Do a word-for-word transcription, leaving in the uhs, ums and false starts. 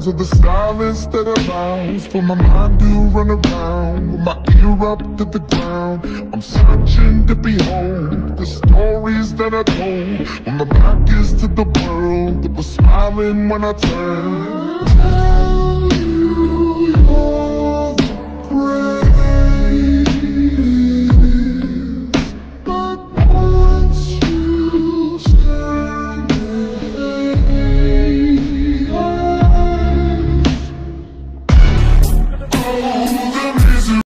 sounds of the silence that allows for my mind to run around with my ear up to the ground. I'm searching to behold the stories that I told when my back is to the world that was smiling when I turned.